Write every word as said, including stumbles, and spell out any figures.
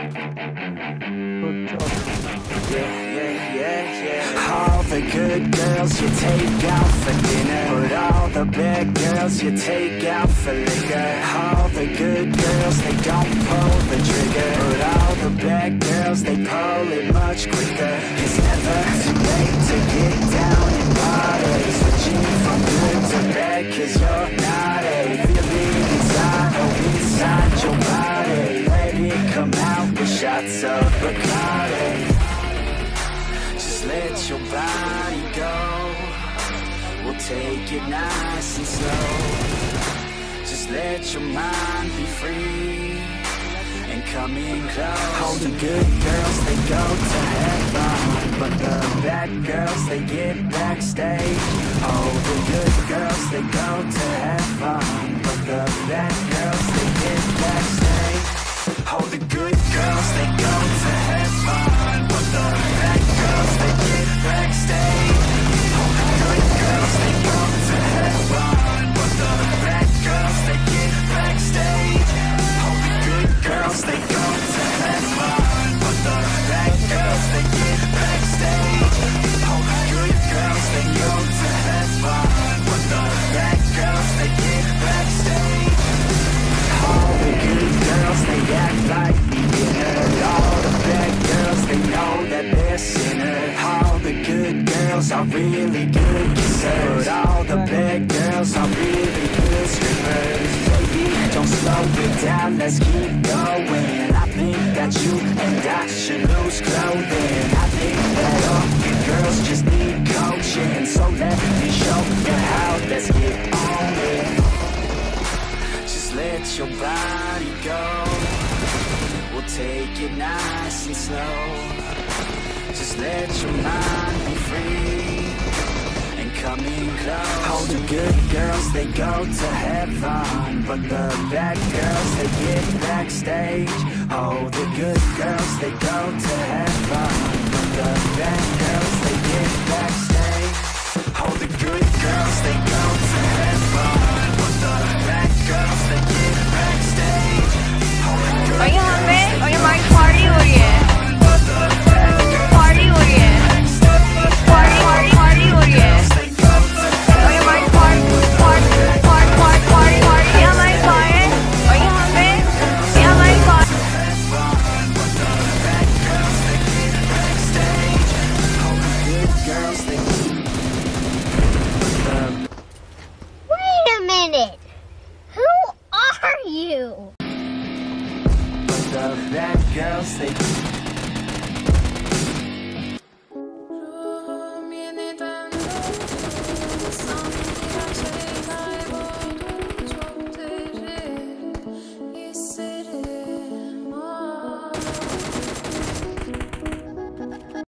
All the good girls you take out for dinner, but all the bad girls you take out for liquor. All the good girls, they don't pull the trigger, but all the bad girls, they pull it much quicker. It's never too late to get down and party, switching from good to bad, cause you're not a feeling inside, oh inside your body. Let it come out with shots of Bacardi. Let your body go. We'll take it nice and slow. Just let your mind be free and come in close. All the good girls, they go to heaven, but the bad girls, they get backstage. All the good girls, they go to heaven, but the bad girls, they get backstage. All the good girls, they go to heaven, but the bad girls, they get backstage. All the good girls, they go to heaven, but the bad girls, they get backstage. All the good girls, they go to heaven, but the bad girls, they get backstage. All the good girls, they go to heaven, but the bad girls, they get backstage. All the good girls, they act like beginners. All the bad girls, they know that they're sinners. All the good girls are really good kissers, but all the bad girls are really good strippers. Baby, don't slow it down, let's keep going. I think that you and I should lose clothing. I think that all you girls just need coaching, so let me show you how, let's get on it. Let your body go. We'll take it nice and slow. Just let your mind be free and come in close. All the good girls, they go to heaven, but the bad girls, they get backstage. All the good girls, they go to heaven, but the bad girls, they get backstage. All the good girls, they go to heaven, but the bad girls, they get backstage. Are you hungry? Are you my party or yeah? Party or yeah? Party, party, party or yeah? Are you my party? Party, party, party, party, party. Yeah, my party. Are you hungry? Yeah, my party. Wait a minute. Who are you? The bad girls, they